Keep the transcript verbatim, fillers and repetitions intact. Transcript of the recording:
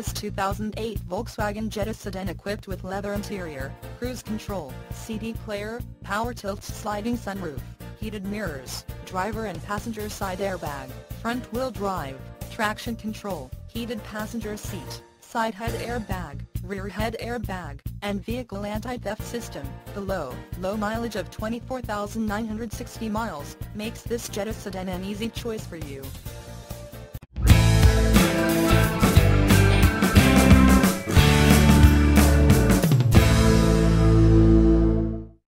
This two thousand eight Volkswagen Jetta Sedan equipped with leather interior, cruise control, C D player, power tilt sliding sunroof, heated mirrors, driver and passenger side airbag, front-wheel drive, traction control, heated passenger seat, side head airbag, rear head airbag, and vehicle anti-theft system. The low, low mileage of twenty-four thousand nine hundred sixty miles makes this Jetta Sedan an easy choice for you.